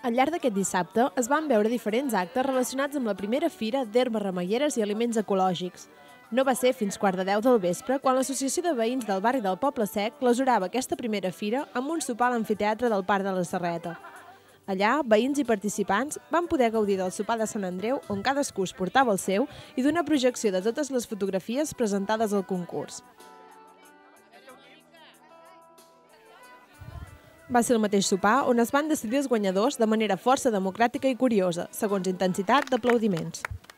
Al llarg d'aquest dissabte es van veure diferents actes relacionats amb la primera fira d'herbes remeieres i aliments ecològics. No va ser fins 9:15 del vespre quan l'Associació de Veïns del barri del Poble Sec clausurava aquesta primera fira amb un sopar a l'amfiteatre del Parc de la Serreta. Allà, veïns i participants van poder gaudir del sopar de Sant Andreu, on cadascú es portava el seu, i d'una projecció de totes les fotografies presentades al concurs. Va ser el mateix sopar on es van decidir els guanyadors de manera força democràtica i curiosa, segons intensitat d'aplaudiments.